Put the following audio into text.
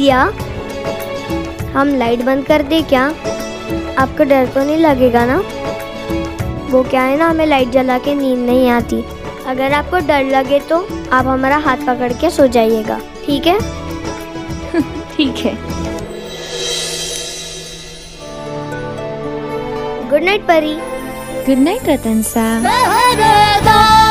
दिया, हम लाइट बंद कर दे क्या? आपको डर तो नहीं लगेगा ना? वो क्या है ना, हमें लाइट जला के नींद नहीं आती। अगर आपको डर लगे तो आप हमारा हाथ पकड़ के सो जाइएगा, ठीक है? ठीक है। Good night Pari. Good night Ratan सा।